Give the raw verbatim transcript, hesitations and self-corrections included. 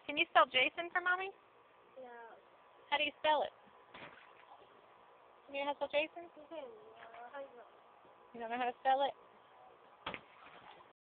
Can you spell Jason for Mommy? No. How do you spell it? You know how to spell Jason? No, I don't. You don't know how to spell it?